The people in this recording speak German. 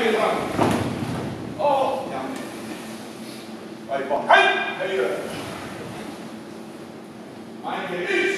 Beine dran. Oh, ja. Beine vorne. Halt! Höhe. Ein Gericht.